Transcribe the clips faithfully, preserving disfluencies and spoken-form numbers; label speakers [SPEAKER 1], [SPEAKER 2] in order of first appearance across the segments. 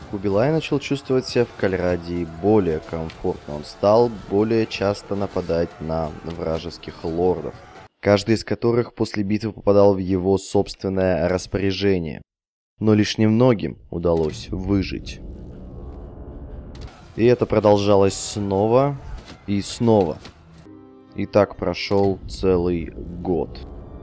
[SPEAKER 1] Кубилай начал чувствовать себя в Кальрадии более комфортно. Он стал более часто нападать на вражеских лордов, каждый из которых после битвы попадал в его собственное распоряжение. Но лишь немногим удалось выжить. И это продолжалось снова и снова. И так прошел целый год.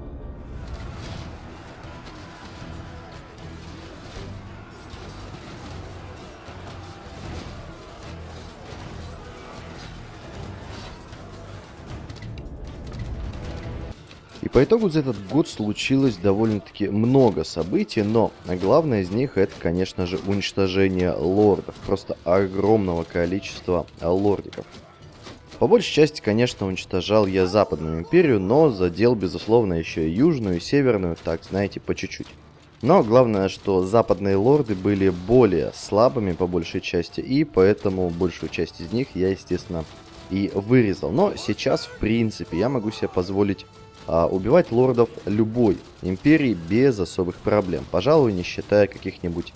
[SPEAKER 1] И по итогу за этот год случилось довольно-таки много событий, но главное из них это, конечно же, уничтожение лордов. Просто огромного количества лордиков. По большей части, конечно, уничтожал я Западную империю, но задел, безусловно, еще и Южную, и Северную, так, знаете, по чуть-чуть. Но главное, что западные лорды были более слабыми по большей части, и поэтому большую часть из них я, естественно, и вырезал. Но сейчас, в принципе, я могу себе позволить а, убивать лордов любой империи без особых проблем. Пожалуй, не считая каких-нибудь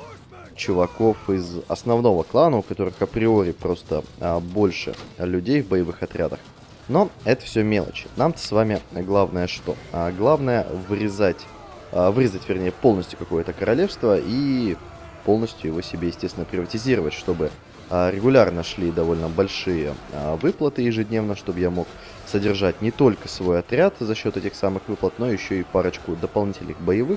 [SPEAKER 1] чуваков из основного клана, у которых априори просто а, больше людей в боевых отрядах. Но это все мелочи. Нам-то с вами главное что? А, главное вырезать, а, вырезать, вернее, полностью какое-то королевство и полностью его себе, естественно, приватизировать, чтобы а, регулярно шли довольно большие а, выплаты ежедневно, чтобы я мог содержать не только свой отряд за счет этих самых выплат, но еще и парочку дополнительных боевых.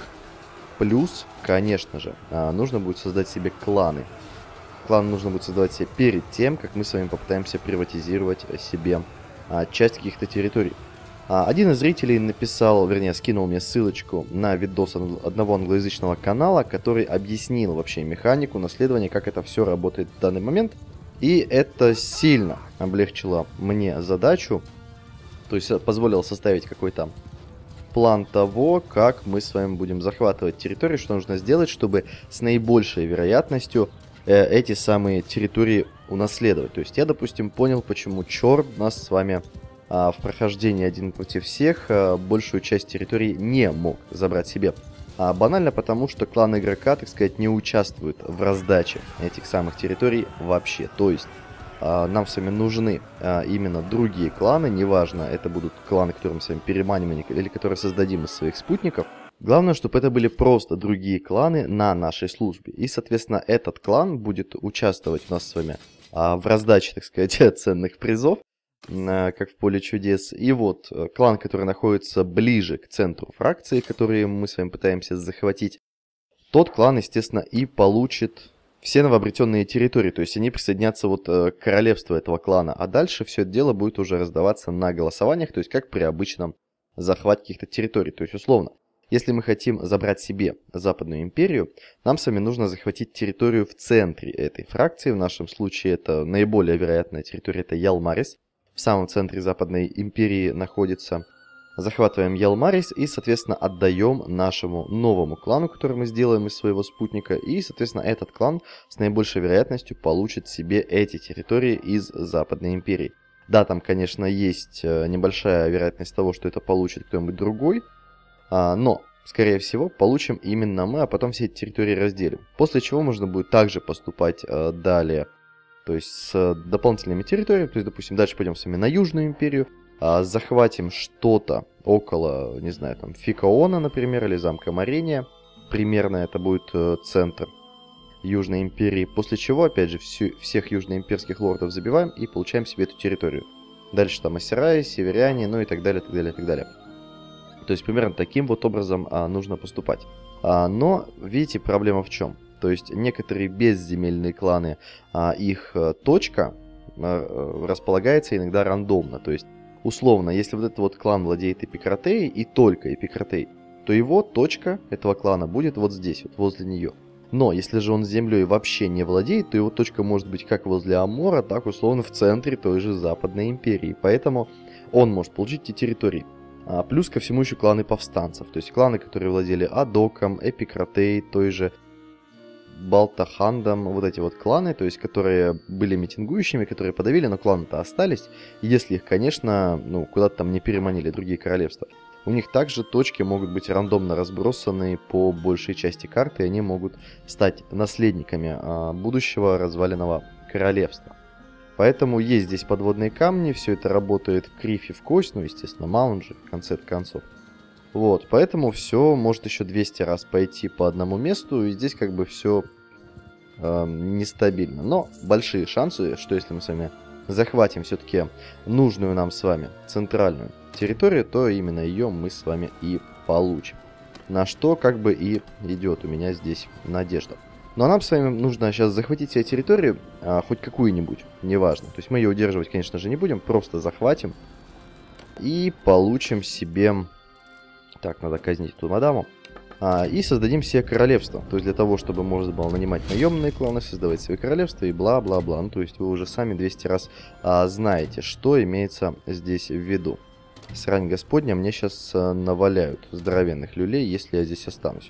[SPEAKER 1] Плюс, конечно же, нужно будет создать себе кланы. Клан нужно будет создавать себе перед тем, как мы с вами попытаемся приватизировать себе часть каких-то территорий. Один из зрителей написал, вернее, скинул мне ссылочку на видос одного англоязычного канала, который объяснил вообще механику наследования, как это все работает в данный момент. И это сильно облегчило мне задачу, то есть позволило составить какой-то план того, как мы с вами будем захватывать территорию, что нужно сделать, чтобы с наибольшей вероятностью э, эти самые территории унаследовать. То есть я, допустим, понял, почему Чор нас с вами э, в прохождении один против всех э, большую часть территории не мог забрать себе. А банально потому, что клан игрока, так сказать, не участвует в раздаче этих самых территорий вообще. То есть Uh, нам с вами нужны uh, именно другие кланы, неважно, это будут кланы, которые мы с вами переманим или которые создадим из своих спутников. Главное, чтобы это были просто другие кланы на нашей службе. И, соответственно, этот клан будет участвовать у нас с вами uh, в раздаче, так сказать, ценных призов, uh, как в поле чудес. И вот uh, клан, который находится ближе к центру фракции, которые мы с вами пытаемся захватить, тот клан, естественно, и получит все новообретенные территории, то есть они присоединятся вот э, к королевству этого клана, а дальше все это дело будет уже раздаваться на голосованиях, то есть как при обычном захвате каких-то территорий. То есть условно, если мы хотим забрать себе Западную империю, нам с вами нужно захватить территорию в центре этой фракции, в нашем случае это наиболее вероятная территория, это Ялмарис, в самом центре Западной империи находится. Захватываем Ялмарис и, соответственно, отдаем нашему новому клану, который мы сделаем из своего спутника. И, соответственно, этот клан с наибольшей вероятностью получит себе эти территории из Западной империи. Да, там, конечно, есть небольшая вероятность того, что это получит кто-нибудь другой. Но, скорее всего, получим именно мы, а потом все эти территории разделим. После чего можно будет также поступать далее. То есть с дополнительными территориями. То есть, допустим, дальше пойдем с вами на Южную империю. Захватим что-то около, не знаю, там, Фикаона, например, или замка Марения. Примерно это будет э, центр Южной империи. После чего, опять же, всю, всех южноимперских лордов забиваем и получаем себе эту территорию. Дальше там Ассирай, Северяне, ну и так далее, так далее, так далее. То есть примерно таким вот образом а, нужно поступать. А, но, видите, проблема в чем? То есть некоторые безземельные кланы, а, их а, точка а, располагается иногда рандомно. То есть условно, если вот этот вот клан владеет Эпикратеей и только Эпикратей, то его точка этого клана будет вот здесь, вот возле нее. Но если же он землей вообще не владеет, то его точка может быть как возле Амора, так условно в центре той же Западной империи. Поэтому он может получить эти территории. А плюс ко всему еще кланы повстанцев. То есть кланы, которые владели Адоком, Эпикратей, той же Балтахандом, вот эти вот кланы, то есть которые были митингующими, которые подавили, но кланы-то остались, если их, конечно, ну, куда-то там не переманили другие королевства. у них также точки могут быть рандомно разбросаны по большей части карты, и они могут стать наследниками а, будущего разваленного королевства. Поэтому есть здесь подводные камни, все это работает в кривь и в кость, ну, естественно, маунт же, в конце концов. Вот, поэтому все может еще двести раз пойти по одному месту, и здесь как бы все э, нестабильно. Но большие шансы, что если мы с вами захватим все-таки нужную нам с вами центральную территорию, то именно ее мы с вами и получим. На что как бы и идет у меня здесь надежда. Но нам с вами нужно сейчас захватить себе территорию, а, хоть какую-нибудь, неважно. То есть мы ее удерживать, конечно же, не будем, просто захватим. И получим себе... Так, надо казнить эту мадаму. А, и создадим себе королевство. То есть для того, чтобы можно было нанимать наемные кланы, создавать свои королевства и бла-бла-бла. Ну, то есть вы уже сами двести раз а, знаете, что имеется здесь в виду. Срань господня, мне сейчас а, наваляют здоровенных люлей, если я здесь останусь.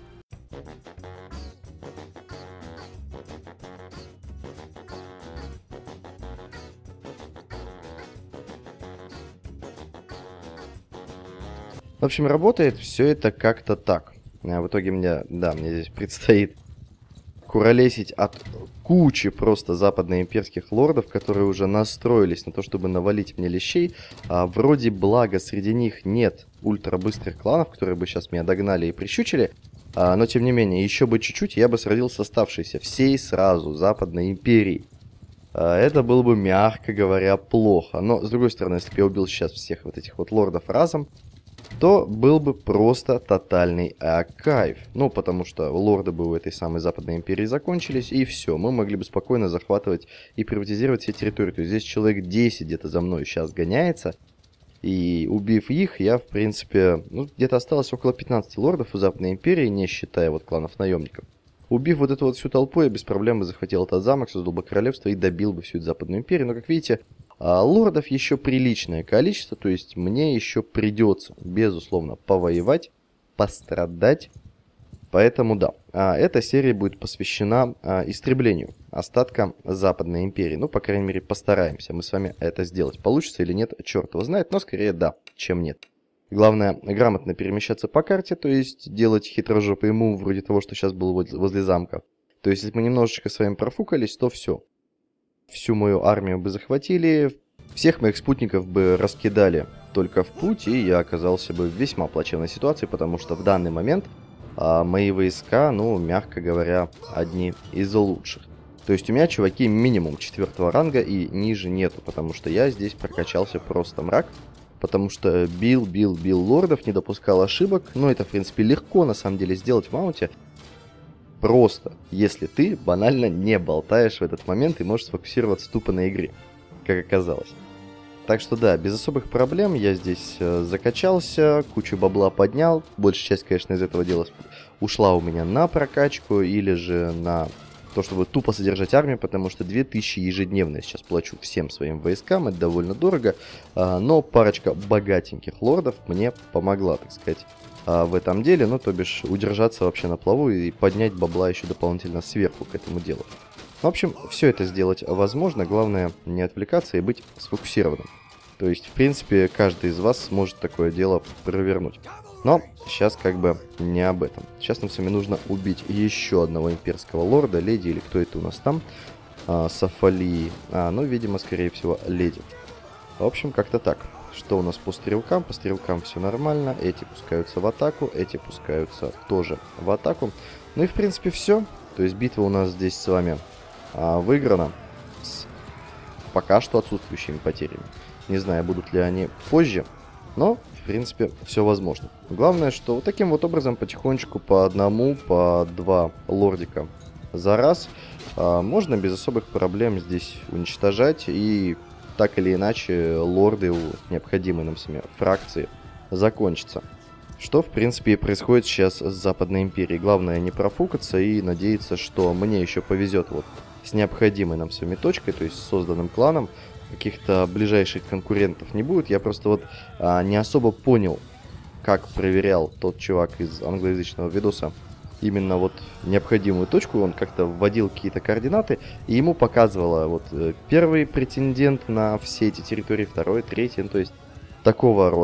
[SPEAKER 1] В общем, работает все это как-то так. А в итоге мне, да, мне здесь предстоит куролесить от кучи просто западноимперских лордов, которые уже настроились на то, чтобы навалить мне лещей. А, вроде благо среди них нет ультрабыстрых кланов, которые бы сейчас меня догнали и прищучили. А, но тем не менее, еще бы чуть-чуть, я бы сразил с оставшейся всей сразу западной империи. А, это было бы, мягко говоря, плохо. Но, с другой стороны, если бы я убил сейчас всех вот этих вот лордов разом, то был бы просто тотальный а, кайф. Ну, потому что лорды бы у этой самой Западной Империи закончились, и все. Мы могли бы спокойно захватывать и приватизировать все территории. То есть здесь человек десять где-то за мной сейчас гоняется. И убив их, я, в принципе, ну, где-то осталось около пятнадцати лордов у Западной Империи, не считая вот кланов наемников. Убив вот эту вот всю толпу, я без проблем бы захватил этот замок, создал бы королевство и добил бы всю эту Западную Империю. Но, как видите... А лордов еще приличное количество, то есть мне еще придется, безусловно, повоевать, пострадать. Поэтому да, а эта серия будет посвящена а, истреблению остатка Западной Империи. Ну, по крайней мере, постараемся мы с вами это сделать. Получится или нет, черт его знает, но скорее да, чем нет. Главное, грамотно перемещаться по карте, то есть делать хитрожопый мув вроде того, что сейчас был возле замка. То есть, если мы немножечко с вами профукались, то все. Всю мою армию бы захватили, всех моих спутников бы раскидали только в путь, и я оказался бы в весьма плачевной ситуации, потому что в данный момент а, мои войска, ну, мягко говоря, одни из лучших. То есть у меня, чуваки, минимум четвертого ранга и ниже нету, потому что я здесь прокачался просто мрак, потому что бил, бил, бил лордов, не допускал ошибок, но это, в принципе, легко, на самом деле, сделать в маунте. Просто, если ты банально не болтаешь в этот момент и можешь сфокусироваться тупо на игре, как оказалось. Так что да, без особых проблем я здесь э, закачался, кучу бабла поднял. Большая часть, конечно, из этого дела ушла у меня на прокачку или же на то, чтобы тупо содержать армию, потому что две тысячи ежедневно я сейчас плачу всем своим войскам, это довольно дорого. Э, но парочка богатеньких лордов мне помогла, так сказать, в этом деле, ну, то бишь, удержаться вообще на плаву и поднять бабла еще дополнительно сверху к этому делу. В общем, все это сделать возможно, главное не отвлекаться и быть сфокусированным. То есть, в принципе, каждый из вас сможет такое дело провернуть. Но сейчас как бы не об этом. Сейчас нам с вами нужно убить еще одного имперского лорда, леди или кто это у нас там, а, Сафалии, а, ну, видимо, скорее всего, леди. В общем, как-то так. Что у нас по стрелкам? По стрелкам все нормально. Эти пускаются в атаку, эти пускаются тоже в атаку. Ну и в принципе все. То есть битва у нас здесь с вами а, выиграна с пока что отсутствующими потерями. Не знаю, будут ли они позже, но в принципе все возможно. Главное, что вот таким вот образом потихонечку по одному, по два лордика за раз а, можно без особых проблем здесь уничтожать и... так или иначе, лорды у необходимой нам с вами фракции закончатся. Что, в принципе, и происходит сейчас с Западной Империей. Главное не профукаться и надеяться, что мне еще повезет вот с необходимой нам с вами точкой, то есть с созданным кланом. Каких-то ближайших конкурентов не будет. Я просто вот а, не особо понял, как проверял тот чувак из англоязычного видоса именно вот необходимую точку. Он как-то вводил какие-то координаты, и ему показывало вот первый претендент на все эти территории, второй, третий, ну, то есть такого рода.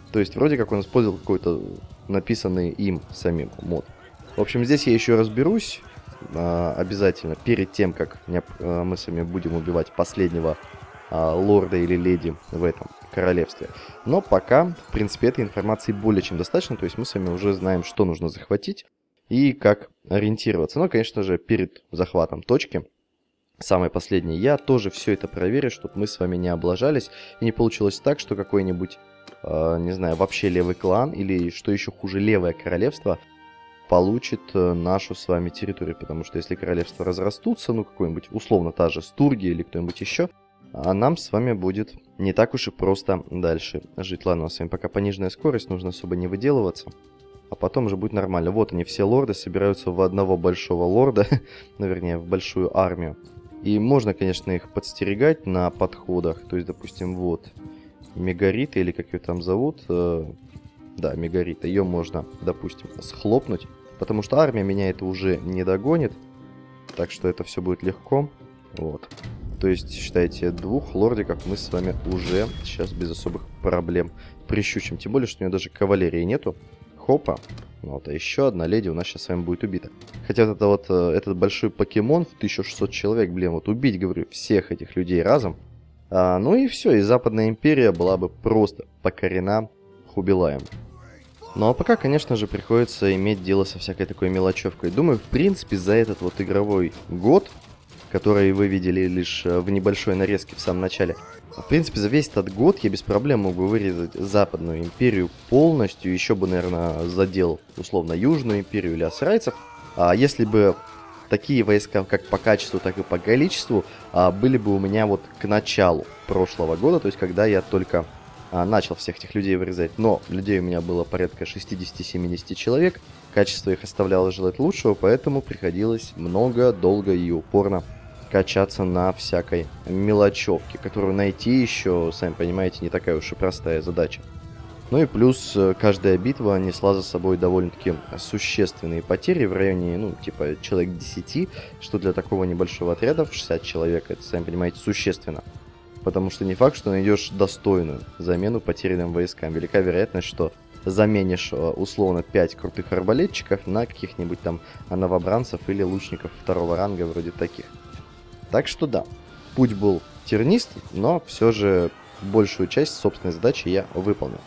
[SPEAKER 1] То есть вроде как он использовал какой-то написанный им самим мод. В общем, здесь я еще разберусь а, обязательно перед тем, как не, а, мы с вами будем убивать последнего а, лорда или леди в этом королевстве. Но пока, в принципе, этой информации более чем достаточно. То есть мы с вами уже знаем, что нужно захватить и как ориентироваться. Но, конечно же, перед захватом точки, самое последнее, я тоже все это проверю, чтобы мы с вами не облажались. И не получилось так, что какой-нибудь, э, не знаю, вообще левый клан или, что еще хуже, левое королевство получит э, нашу с вами территорию. Потому что если королевства разрастутся, ну, какой-нибудь, условно, та же Стургия или кто-нибудь еще, а нам с вами будет не так уж и просто дальше жить. Ладно, у нас с вами пока пониженная скорость, нужно особо не выделываться. А потом уже будет нормально. Вот они, все лорды собираются в одного большого лорда, ну, вернее, в большую армию. И можно, конечно, их подстерегать на подходах. То есть, допустим, вот Мегарита, или как ее там зовут. Э, да, Мегарита. Ее можно, допустим, схлопнуть. Потому что армия меня это уже не догонит. Так что это все будет легко. Вот. То есть, считайте, двух лордиков мы с вами уже сейчас без особых проблем прищучим. Тем более, что у нее даже кавалерии нету. Хопа. Вот, а еще одна леди у нас сейчас с вами будет убита. Хотя вот, это вот этот большой покемон в тысячу шестьсот человек, блин, вот убить, говорю, всех этих людей разом. А, ну и все, и Западная Империя была бы просто покорена Хубилаем. Ну а пока, конечно же, приходится иметь дело со всякой такой мелочевкой. Думаю, в принципе, за этот вот игровой год, который вы видели лишь в небольшой нарезке в самом начале, в принципе, за весь этот год я без проблем мог бы вырезать Западную Империю полностью. Еще бы, наверное, задел, условно, Южную Империю или асрайцев. А если бы такие войска, как по качеству, так и по количеству, а, были бы у меня вот к началу прошлого года, то есть когда я только а, начал всех этих людей вырезать. Но людей у меня было порядка шестьдесят-семьдесят человек, качество их оставляло желать лучшего, поэтому приходилось много, долго и упорно качаться на всякой мелочевке, которую найти еще, сами понимаете, не такая уж и простая задача. Ну и плюс каждая битва несла за собой довольно-таки существенные потери в районе, ну, типа, человек десять, что для такого небольшого отряда в шестьдесят человек, это, сами понимаете, существенно. Потому что не факт, что найдешь достойную замену потерянным войскам. Велика вероятность, что заменишь условно пять крутых арбалетчиков на каких-нибудь там новобранцев или лучников второго ранга вроде таких. Так что да, путь был тернистый, но все же большую часть собственной задачи я выполнил.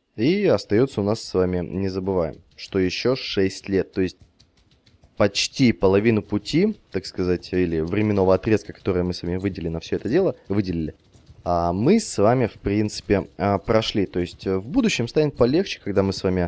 [SPEAKER 1] И остается у нас с вами, не забываем, что еще шесть лет, то есть почти половину пути, так сказать, или временного отрезка, который мы с вами выделили на все это дело, выделили, а мы с вами, в принципе, прошли. То есть в будущем станет полегче, когда мы с вами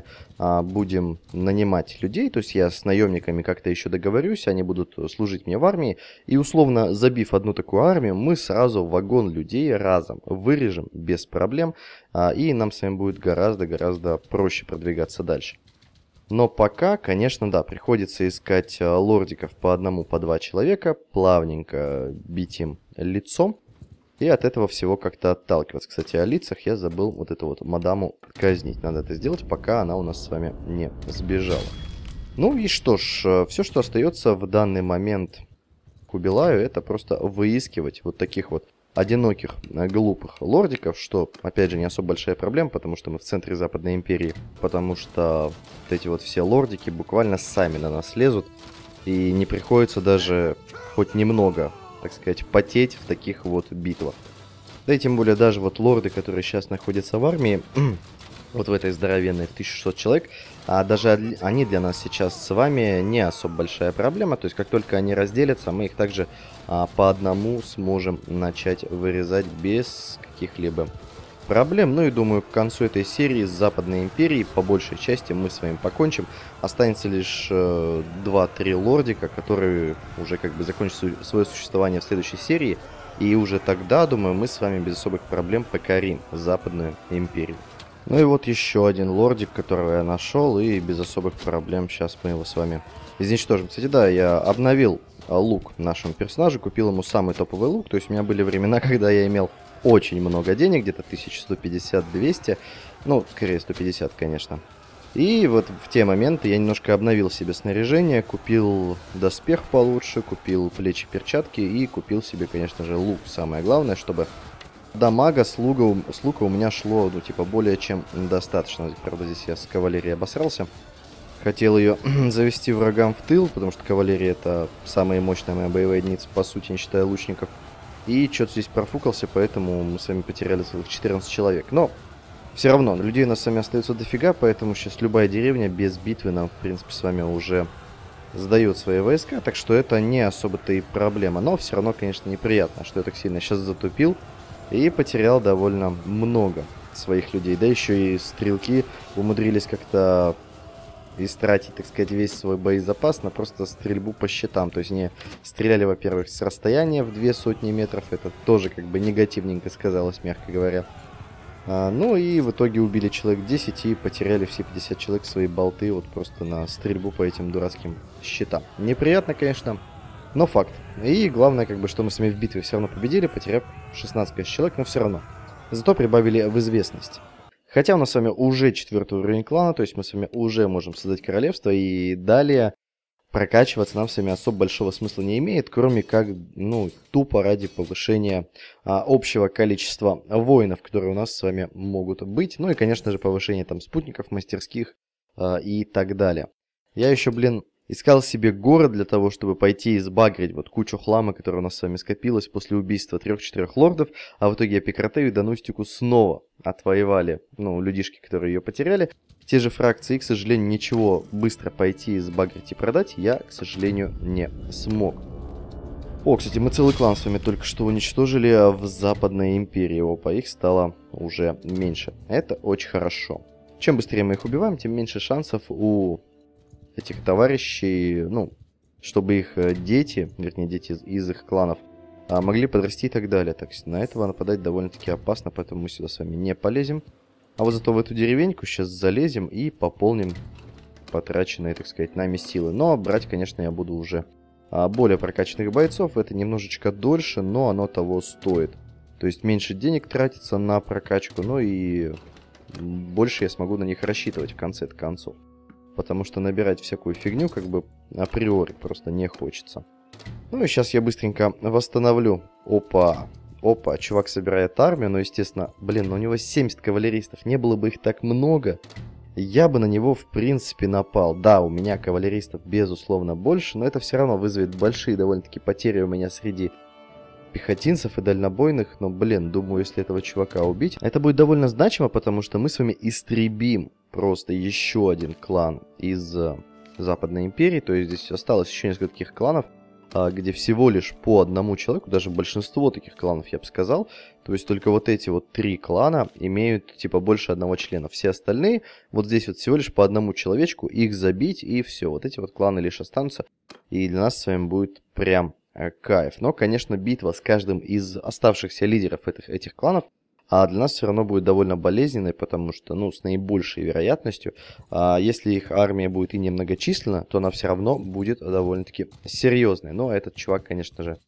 [SPEAKER 1] будем нанимать людей. То есть я с наемниками как-то еще договорюсь, они будут служить мне в армии. И условно, забив одну такую армию, мы сразу вагон людей разом вырежем без проблем. И нам с вами будет гораздо-гораздо проще продвигаться дальше. Но пока, конечно, да, приходится искать лордиков по одному, по два человека, плавненько бить им лицом. И от этого всего как-то отталкиваться. Кстати, о лицах я забыл вот эту вот мадаму казнить. Надо это сделать, пока она у нас с вами не сбежала. Ну и что ж, все, что остается в данный момент Хубилаю, это просто выискивать вот таких вот одиноких глупых лордиков, что, опять же, не особо большая проблема, потому что мы в центре Западной Империи, потому что вот эти вот все лордики буквально сами на нас лезут, и не приходится даже хоть немного, так сказать, потеть в таких вот битвах. Да и тем более даже вот лорды, которые сейчас находятся в армии, вот в этой здоровенной в тысячу шестьсот человек, а даже они для нас сейчас с вами не особо большая проблема. То есть как только они разделятся, мы их также а, по одному сможем начать вырезать без каких-либо проблем. Ну и думаю, к концу этой серии с Западной Империей по большей части мы с вами покончим. Останется лишь э, два-три лордика, которые уже как бы закончат су свое существование в следующей серии. И уже тогда, думаю, мы с вами без особых проблем покорим Западную Империю. Ну и вот еще один лордик, которого я нашел, и без особых проблем сейчас мы его с вами изничтожим. Кстати, да, я обновил лук нашему персонажу, купил ему самый топовый лук. То есть у меня были времена, когда я имел очень много денег, где-то тысяча сто пятьдесят — двести, ну, скорее сто пятьдесят, конечно. И вот в те моменты я немножко обновил себе снаряжение, купил доспех получше, купил плечи, перчатки и купил себе, конечно же, лук. Самое главное, чтобы дамага с лука, у- с лука у меня шло, ну, типа, более чем достаточно. Правда, здесь я с кавалерией обосрался. Хотел ее завести врагам в тыл, потому что кавалерия — это самая мощная моя боевая единица, по сути, не считая лучников. И что-то здесь профукался, поэтому мы с вами потеряли целых четырнадцать человек. Но все равно, людей у нас с вами остается дофига, поэтому сейчас любая деревня без битвы нам, в принципе, с вами уже сдает свои войска, так что это не особо-то и проблема. Но все равно, конечно, неприятно, что я так сильно сейчас затупил и потерял довольно много своих людей. Да еще и стрелки умудрились как-то истратить, так сказать, весь свой боезапас на просто стрельбу по щитам. То есть они стреляли, во-первых, с расстояния в две сотни метров. Это тоже как бы негативненько сказалось, мягко говоря. А, ну и в итоге убили человек десять и потеряли все пятьдесят человек свои болты вот просто на стрельбу по этим дурацким щитам. Неприятно, конечно, но факт. И главное, как бы, что мы с вами в битве все равно победили, потеряв шестнадцать человек, но все равно. Зато прибавили в известность. Хотя у нас с вами уже четвертый уровень клана, то есть мы с вами уже можем создать королевство, и далее прокачиваться нам с вами особо большого смысла не имеет, кроме как, ну, тупо ради повышения а, общего количества воинов, которые у нас с вами могут быть, ну и, конечно же, повышение там спутников, мастерских а, и так далее. Я еще, блин, искал себе город для того, чтобы пойти и сбагрить вот кучу хлама, которая у нас с вами скопилась после убийства трех-четырех лордов, а в итоге Апикратею и Данустику снова отвоевали, ну, людишки, которые ее потеряли, те же фракции, и, к сожалению, ничего быстро пойти, сбагрить и продать я, к сожалению, не смог. О, кстати, мы целый клан с вами только что уничтожили в Западной Империи. Опа, их стало уже меньше. Это очень хорошо. Чем быстрее мы их убиваем, тем меньше шансов у этих товарищей, ну, чтобы их дети, вернее, дети из, из их кланов, а, могли подрасти и так далее. Так, на этого нападать довольно-таки опасно, поэтому мы сюда с вами не полезем. А вот зато в эту деревеньку сейчас залезем и пополним потраченные, так сказать, нами силы. Но брать, конечно, я буду уже а, более прокачанных бойцов. Это немножечко дольше, но оно того стоит. То есть меньше денег тратится на прокачку, но и больше я смогу на них рассчитывать в конце концов. Потому что набирать всякую фигню как бы априори просто не хочется. Ну и сейчас я быстренько восстановлю. Опа! Опа, чувак собирает армию, но, естественно, блин, у него семьдесят кавалеристов, не было бы их так много, я бы на него, в принципе, напал. Да, у меня кавалеристов, безусловно, больше, но это все равно вызовет большие довольно-таки потери у меня среди пехотинцев и дальнобойных, но, блин, думаю, если этого чувака убить, это будет довольно значимо, потому что мы с вами истребим просто еще один клан из э, Западной Империи, то есть здесь осталось еще несколько таких кланов, где всего лишь по одному человеку, даже большинство таких кланов, я бы сказал. То есть только вот эти вот три клана имеют типа больше одного члена. Все остальные вот здесь вот всего лишь по одному человечку, их забить и все. Вот эти вот кланы лишь останутся. И для нас с вами будет прям э, кайф. Но, конечно, битва с каждым из оставшихся лидеров этих, этих кланов, а для нас все равно будет довольно болезненной, потому что, ну, с наибольшей вероятностью, а если их армия будет и немногочисленна, то она все равно будет довольно-таки серьезной. Но этот чувак, конечно же,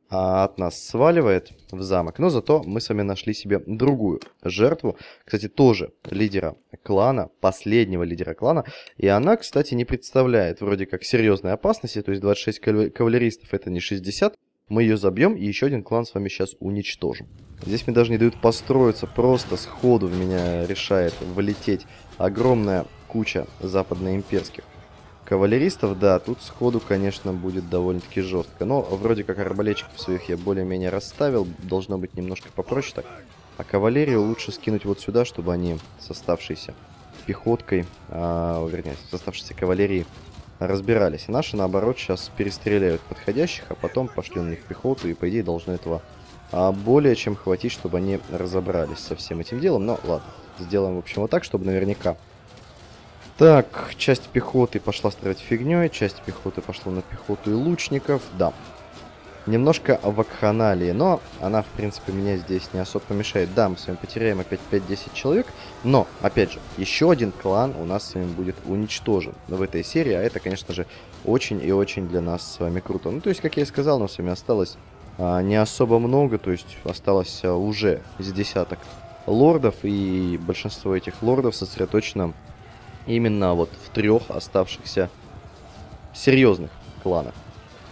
[SPEAKER 1] от нас сваливает в замок. Но зато мы с вами нашли себе другую жертву. Кстати, тоже лидера клана, последнего лидера клана. И она, кстати, не представляет вроде как серьезной опасности. То есть двадцать шесть кавалеристов это не шестьдесят. Мы ее забьем и еще один клан с вами сейчас уничтожим. Здесь мне даже не дают построиться, просто сходу в меня решает влететь огромная куча западноимперских кавалеристов. Да, тут сходу, конечно, будет довольно-таки жестко. Но вроде как арбалетчиков своих я более-менее расставил. Должно быть немножко попроще так. А кавалерию лучше скинуть вот сюда, чтобы они с оставшейся пехоткой, а, вернее, с оставшейся кавалерией разбирались. И наши, наоборот, сейчас перестреляют подходящих, а потом пошли на них пехоту, и, по идее, должно этого а, более чем хватить, чтобы они разобрались со всем этим делом. Но, ладно, сделаем, в общем, вот так, чтобы наверняка. Так, часть пехоты пошла строить фигней, часть пехоты пошла на пехоту и лучников. Да, немножко вакханалии, но она, в принципе, меня здесь не особо помешает. Да, мы с вами потеряем опять пять-десять человек, но, опять же, еще один клан у нас с вами будет уничтожен в этой серии, а это, конечно же, очень и очень для нас с вами круто. Ну, то есть, как я и сказал, у нас с вами осталось а, не особо много, то есть, осталось а, уже из десяток лордов, и большинство этих лордов сосредоточено именно вот в трех оставшихся серьезных кланах.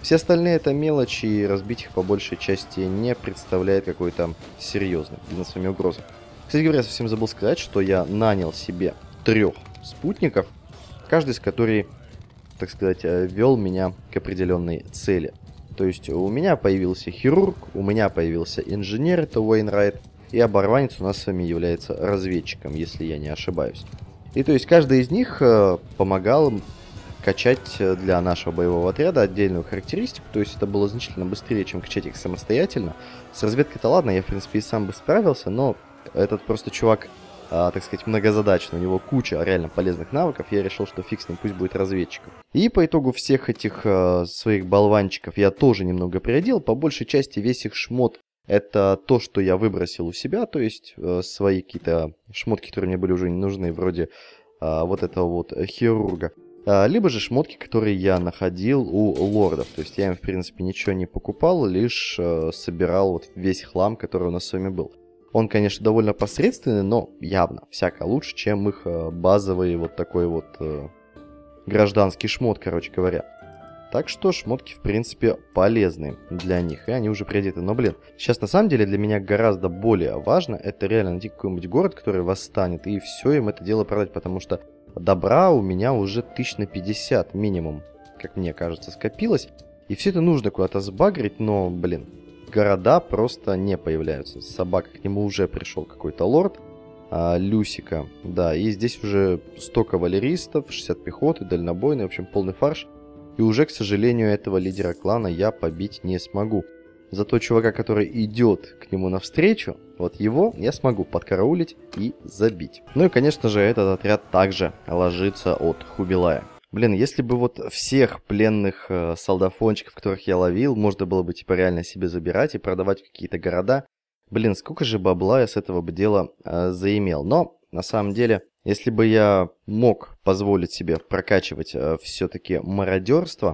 [SPEAKER 1] Все остальные это мелочи, и разбить их по большей части не представляет какой-то серьезной для нас с вами угрозы. Кстати говоря, совсем забыл сказать, что я нанял себе трех спутников, каждый из которых, так сказать, вел меня к определенной цели. То есть у меня появился хирург, у меня появился инженер, это Уэйнрайт, и оборванец у нас с вами является разведчиком, если я не ошибаюсь. И то есть каждый из них э, помогал качать для нашего боевого отряда отдельную характеристику, то есть это было значительно быстрее, чем качать их самостоятельно. С разведкой-то ладно, я в принципе и сам бы справился, но этот просто чувак, а, так сказать, многозадачный, у него куча реально полезных навыков, я решил, что фиг с ним, пусть будет разведчиком. И по итогу всех этих а, своих болванчиков я тоже немного приодел, по большей части весь их шмот это то, что я выбросил у себя, то есть а, свои какие-то шмотки, которые мне были уже не нужны, вроде а, вот этого вот хирурга. Либо же шмотки, которые я находил у лордов. То есть я им, в принципе, ничего не покупал, лишь э, собирал вот весь хлам, который у нас с вами был. Он, конечно, довольно посредственный, но явно всяко лучше, чем их э, базовый вот такой вот э, гражданский шмот, короче говоря. Так что шмотки, в принципе, полезны для них, и они уже приодеты. Но, блин, сейчас на самом деле для меня гораздо более важно, это реально найти какой-нибудь город, который восстанет, и все им это дело продать, потому что добра у меня уже тысяч на пятьдесят минимум, как мне кажется, скопилось. И все это нужно куда-то сбагрить, но, блин, города просто не появляются. Собака, к нему уже пришел какой-то лорд, а, Люсика, да, и здесь уже сто кавалеристов, шестьдесят пехоты, дальнобойные, в общем, полный фарш. И уже, к сожалению, этого лидера клана я побить не смогу. Зато чувака, который идет к нему навстречу, вот его я смогу подкараулить и забить. Ну и, конечно же, этот отряд также ложится от Хубилая. Блин, если бы вот всех пленных э, солдафончиков, которых я ловил, можно было бы типа реально себе забирать и продавать в какие-то города. Блин, сколько же бабла я с этого бы дела э, заимел. Но, на самом деле, если бы я мог позволить себе прокачивать э, все-таки мародерство,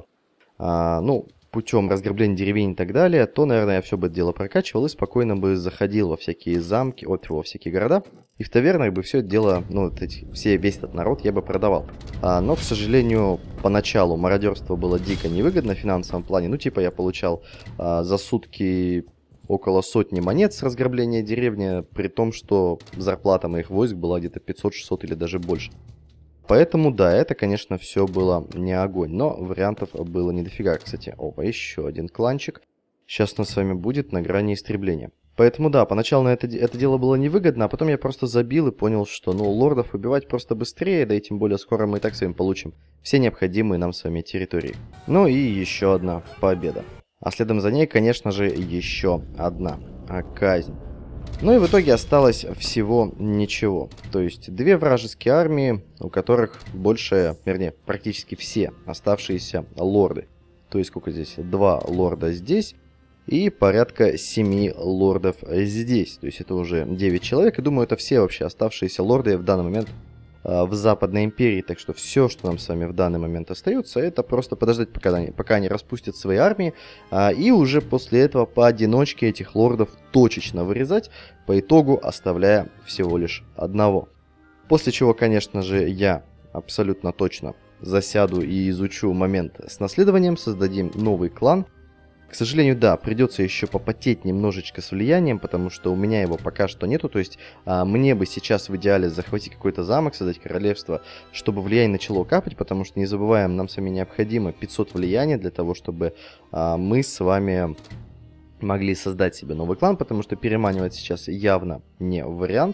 [SPEAKER 1] э, ну... путем разграбления деревень и так далее, то, наверное, я все бы это дело прокачивал и спокойно бы заходил во всякие замки, вот, во всякие города, и в тавернах бы все это дело, ну, вот эти, все, весь этот народ я бы продавал. А, но, к сожалению, поначалу мародерство было дико невыгодно в финансовом плане, ну, типа я получал а, за сутки около сотни монет с разграбления деревни, при том, что зарплата моих войск была где-то пятьсот-шестьсот или даже больше. Поэтому, да, это, конечно, все было не огонь, но вариантов было не дофига. Кстати, опа, еще один кланчик. Сейчас у нас с вами будет на грани истребления. Поэтому, да, поначалу на это, это дело было невыгодно, а потом я просто забил и понял, что, ну, лордов убивать просто быстрее, да и тем более скоро мы и так с вами получим все необходимые нам с вами территории. Ну и еще одна победа. А следом за ней, конечно же, еще одна казнь. Ну и в итоге осталось всего ничего. То есть две вражеские армии, у которых больше, вернее, практически все оставшиеся лорды. То есть сколько здесь? Два лорда здесь и порядка семи лордов здесь. То есть это уже девять человек. И думаю, это все вообще оставшиеся лорды в данный момент э, в Западной Империи. Так что все, что нам с вами в данный момент остается, это просто подождать, пока они, пока они распустят свои армии. Э, и уже после этого поодиночке этих лордов точечно вырезать, по итогу оставляя всего лишь одного. После чего, конечно же, я абсолютно точно засяду и изучу момент с наследованием, создадим новый клан. К сожалению, да, придется еще попотеть немножечко с влиянием, потому что у меня его пока что нету. То есть а, мне бы сейчас в идеале захватить какой-то замок, создать королевство, чтобы влияние начало капать, потому что, не забываем, нам с вами необходимо пятьсот влияния для того, чтобы а, мы с вами могли создать себе новый клан, потому что переманивать сейчас явно не вариант.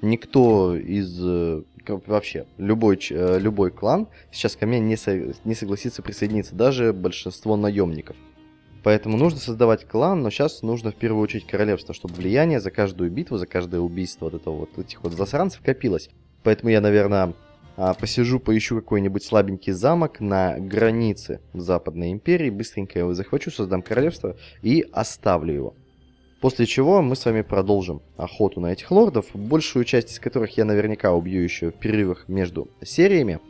[SPEAKER 1] Никто из... Вообще, любой, любой клан сейчас ко мне не, со, не согласится присоединиться, даже большинство наемников. Поэтому нужно создавать клан, но сейчас нужно в первую очередь королевство, чтобы влияние за каждую битву, за каждое убийство вот этого вот этих вот засранцев копилось. Поэтому я, наверное, посижу, поищу какой-нибудь слабенький замок на границе Западной Империи, быстренько его захвачу, создам королевство и оставлю его. После чего мы с вами продолжим охоту на этих лордов, большую часть из которых я наверняка убью еще в перерывах между сериями.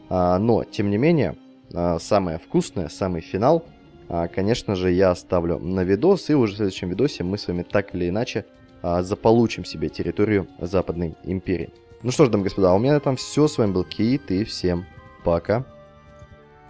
[SPEAKER 1] Но, тем не менее, самое вкусное, самый финал, конечно же, я оставлю на видос, и уже в следующем видосе мы с вами так или иначе заполучим себе территорию Западной Империи. Ну что ж, дамы и господа, у меня на этом все. С вами был Кит, и всем пока.